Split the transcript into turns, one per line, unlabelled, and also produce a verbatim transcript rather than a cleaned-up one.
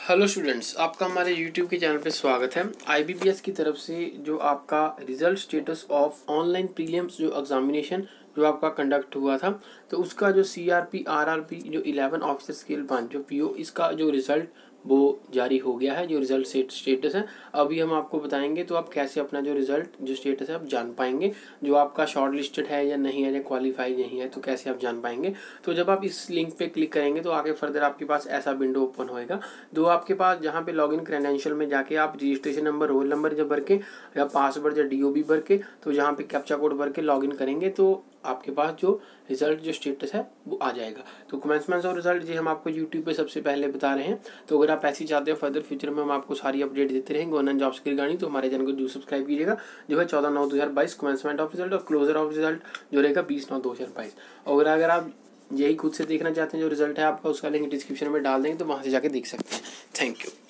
Hello students, आपका हमारे YouTube के चैनल पे स्वागत है। आईबीपीएस की तरफ से जो आपका result status of online prelims जो एग्जामिनेशन जो आपका कंडक्ट हुआ था, तो उसका जो सीआरपी आरआरपी जो इलेवन ऑफिसर स्केल पाँच जो पीओ इसका जो रिजल्ट वो जारी हो गया है। जो रिजल्ट सेट स्टेटस है अभी हम आपको बताएंगे, तो आप कैसे अपना जो रिजल्ट जो स्टेटस है आप जान पाएंगे, जो आपका शॉर्ट लिस्टेड है या नहीं है या क्वालिफाई नहीं है, तो कैसे आप जान पाएंगे। तो जब आप इस लिंक पे क्लिक करेंगे तो आगे फर्दर आपके पास ऐसा विंडो ओपन होएगा। तो आपके पास जहाँ पे लॉगिन क्रेडेंशियल में जाके आप रजिस्ट्रेशन नंबर, रोल नंबर जब भर के या पासवर्ड या डीओबी भर के, तो जहाँ पे कैप्चा कोड भर के लॉगिन करेंगे तो आपके पास जो रिजल्ट जो स्टेटस है वो आ जाएगा। तो कमेंसमेंट और रिजल्ट जी हम आपको यूट्यूब पे सबसे पहले बता रहे हैं। तो अगर आप ऐसी चाहते हैं फर्दर फ्यूचर में हम आपको सारी अपडेट देते रहेंगे गवर्नमेंट जॉब्स की रिगार्डिंग, तो हमारे चैनल को जो सब्सक्राइब कीजिएगा। जो है चौदह नौ दो हज़ार बाईस कमेंसमेंट ऑफ रिजल्ट और क्लोजर ऑफ रिजल्ट जो रहेगा बीस नौ दो हज़ार बाईस। और अगर आप यही खुद से देखना चाहते हैं जो रिजल्ट है आपका, उसका लिंक डिस्क्रिप्शन में डाल देंगे, तो वहाँ से जाके देख सकते हैं। Thank you.